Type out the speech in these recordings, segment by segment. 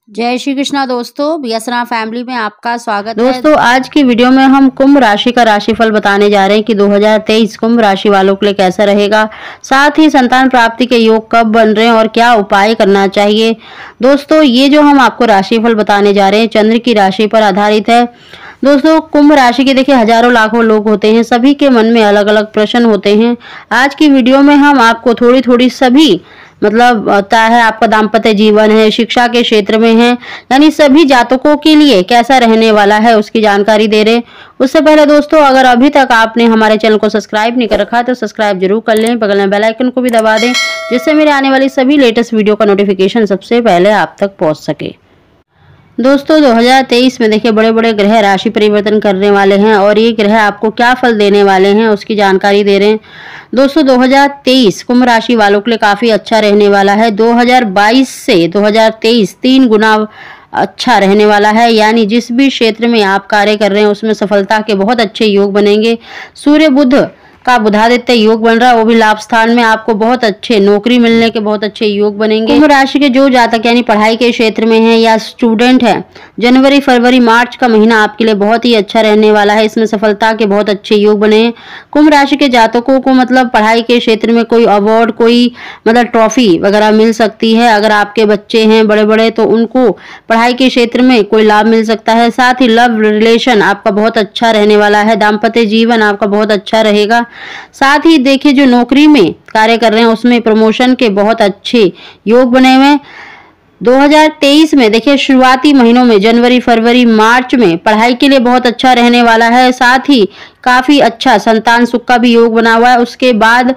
जय श्री कृष्णा दोस्तों, बीएसरा फैमिली में आपका स्वागत है। दोस्तों आज की वीडियो में हम कुंभ राशि का राशिफल बताने जा रहे हैं कि 2023 कुंभ राशि वालों के लिए कैसा रहेगा। साथ ही संतान प्राप्ति के योग कब बन रहे हैं और क्या उपाय करना चाहिए। दोस्तों ये जो हम आपको राशिफल बताने जा रहे हैं चंद्र की राशि पर आधारित है। दोस्तों कुंभ राशि के देखिए हजारों लाखों लोग होते हैं, सभी के मन में अलग अलग प्रश्न होते हैं। आज की वीडियो में हम आपको थोड़ी थोड़ी सभी चाहे आपका दाम्पत्य जीवन है, शिक्षा के क्षेत्र में है, यानी सभी जातकों के लिए कैसा रहने वाला है उसकी जानकारी दे रहे। उससे पहले दोस्तों अगर अभी तक आपने हमारे चैनल को सब्सक्राइब नहीं कर रखा तो सब्सक्राइब जरूर कर लें, बगल में बेल आइकन को भी दबा दें जिससे मेरे आने वाली सभी लेटेस्ट वीडियो का नोटिफिकेशन सबसे पहले आप तक पहुंच सके। दोस्तों 2023 में देखिए बड़े बड़े ग्रह राशि परिवर्तन करने वाले हैं और ये ग्रह आपको क्या फल देने वाले हैं उसकी जानकारी दे रहे हैं। दोस्तों 2023 कुंभ राशि वालों के लिए काफी अच्छा रहने वाला है। 2022 से 2023 3 गुना अच्छा रहने वाला है, यानी जिस भी क्षेत्र में आप कार्य कर रहे हैं उसमें सफलता के बहुत अच्छे योग बनेंगे। सूर्य बुध का बुधादित्य योग बन रहा है, वो भी लाभ स्थान में, आपको बहुत अच्छे नौकरी मिलने के बहुत अच्छे योग बनेंगे। कुंभ राशि के जो जातक यानी पढ़ाई के क्षेत्र में है या स्टूडेंट है, जनवरी फरवरी मार्च का महीना आपके लिए बहुत ही अच्छा रहने वाला है। इसमें सफलता के बहुत अच्छे योग बने हैं। कुंभ राशि के जातकों को पढ़ाई के क्षेत्र में कोई अवार्ड, कोई ट्रॉफी वगैरह मिल सकती है। अगर आपके बच्चे हैं बड़े बड़े तो उनको पढ़ाई के क्षेत्र में कोई लाभ मिल सकता है। साथ ही लव रिलेशन आपका बहुत अच्छा रहने वाला है। दाम्पत्य जीवन आपका बहुत अच्छा रहेगा। साथ ही देखिए जो नौकरी में कार्य कर रहे हैं उसमें प्रमोशन के बहुत अच्छे योग बने हुए हैं। 2023 में देखिए शुरुआती महीनों में जनवरी फरवरी मार्च में पढ़ाई के लिए बहुत अच्छा रहने वाला है। साथ ही काफी अच्छा संतान सुख का भी योग बना हुआ है। उसके बाद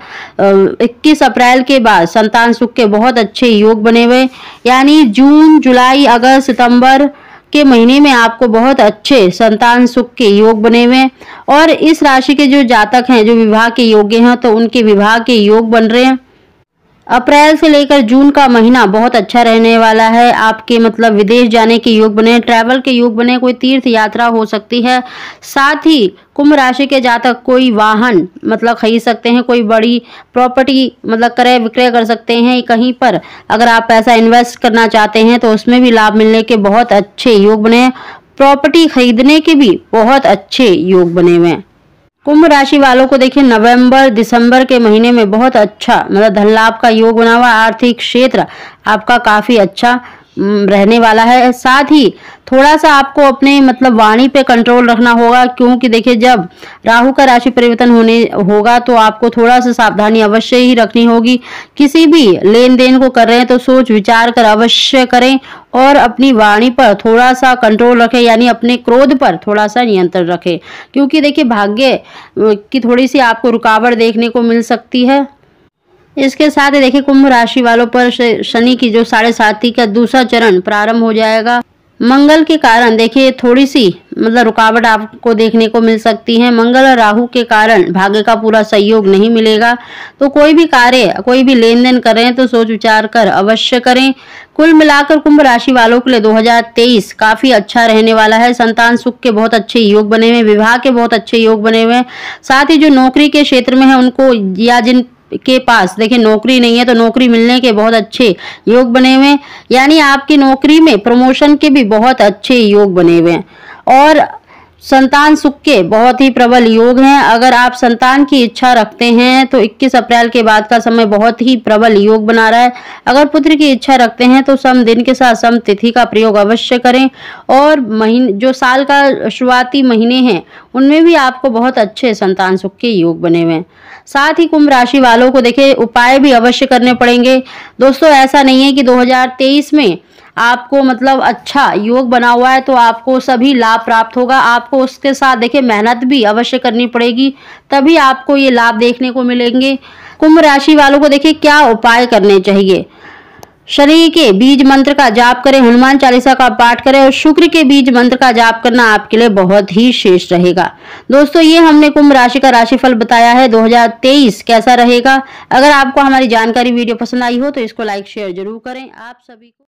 21 अप्रैल के बाद संतान सुख के बहुत अच्छे योग बने हुए, यानी जून जुलाई अगस्त सितंबर के महीने में आपको बहुत अच्छे संतान सुख के योग बने हुए हैं। और इस राशि के जो जातक हैं जो विवाह के योग्य हैं तो उनके विवाह के योग बन रहे हैं। अप्रैल से लेकर जून का महीना बहुत अच्छा रहने वाला है। आपके विदेश जाने के योग बने, ट्रैवल के योग बने, कोई तीर्थ यात्रा हो सकती है। साथ ही कुंभ राशि के जातक कोई वाहन खरीद सकते हैं, कोई बड़ी प्रॉपर्टी क्रय विक्रय कर सकते हैं। कहीं पर अगर आप पैसा इन्वेस्ट करना चाहते हैं तो उसमें भी लाभ मिलने के बहुत अच्छे योग बने हैं। प्रॉपर्टी खरीदने के भी बहुत अच्छे योग बने हुए हैं। कुंभ राशि वालों को देखिए नवंबर दिसंबर के महीने में बहुत अच्छा धन लाभ का योग बना हुआ। आर्थिक क्षेत्र आपका काफी अच्छा रहने वाला है। साथ ही थोड़ा सा आपको अपने वाणी पे कंट्रोल रखना होगा, क्योंकि देखिए जब राहु का राशि परिवर्तन होगा तो आपको थोड़ा सा सावधानी अवश्य ही रखनी होगी। किसी भी लेन देन को कर रहे हैं तो सोच विचार कर अवश्य करें और अपनी वाणी पर थोड़ा सा कंट्रोल रखें, यानी अपने क्रोध पर थोड़ा सा नियंत्रण रखें, क्योंकि देखिए भाग्य की थोड़ी सी आपको रुकावट देखने को मिल सकती है। इसके साथ ही देखिए कुंभ राशि वालों पर शनि की जो 7.5 का दूसरा चरण प्रारंभ हो जाएगा। मंगल के कारण देखिए थोड़ी सी रुकावट आपको देखने को मिल सकती है। मंगल और राहु के कारण भाग्य का पूरा सहयोग नहीं मिलेगा। तो कोई भी कार्य, कोई भी लेन देन कर रहे हैं तो सोच विचार कर अवश्य करें। कुल मिलाकर कुंभ राशि वालों के लिए 2023 काफी अच्छा रहने वाला है। संतान सुख के बहुत अच्छे योग बने हुए, विवाह के बहुत अच्छे योग बने हुए हैं। साथ ही जो नौकरी के क्षेत्र में है उनको, या जिन के पास देखिए नौकरी नहीं है तो नौकरी मिलने के बहुत अच्छे योग बने हुए हैं, यानी आपकी नौकरी में प्रमोशन के भी बहुत अच्छे योग बने हुए हैं। और संतान सुख के बहुत ही प्रबल योग हैं। अगर आप संतान की इच्छा रखते हैं तो 21 अप्रैल के बाद का समय बहुत ही प्रबल योग बना रहा है। अगर पुत्र की इच्छा रखते हैं तो सम दिन के साथ सम तिथि का प्रयोग अवश्य करें। और जो साल का शुरुआती महीने हैं उनमें भी आपको बहुत अच्छे संतान सुख के योग बने हुए हैं। साथ ही कुंभ राशि वालों को देखिए उपाय भी अवश्य करने पड़ेंगे। दोस्तों ऐसा नहीं है कि 2023 में आपको अच्छा योग बना हुआ है तो आपको सभी लाभ प्राप्त होगा। आपको उसके साथ देखिए मेहनत भी अवश्य करनी पड़ेगी, तभी आपको ये लाभ देखने को मिलेंगे। कुंभ राशि वालों को देखिए क्या उपाय करने चाहिए। शनि के बीज मंत्र का जाप करें, हनुमान चालीसा का पाठ करें और शुक्र के बीज मंत्र का जाप करना आपके लिए बहुत ही श्रेष्ठ रहेगा। दोस्तों ये हमने कुंभ राशि का राशिफल बताया है 2023 कैसा रहेगा। अगर आपको हमारी जानकारी वीडियो पसंद आई हो तो इसको लाइक शेयर जरूर करें। आप सभी को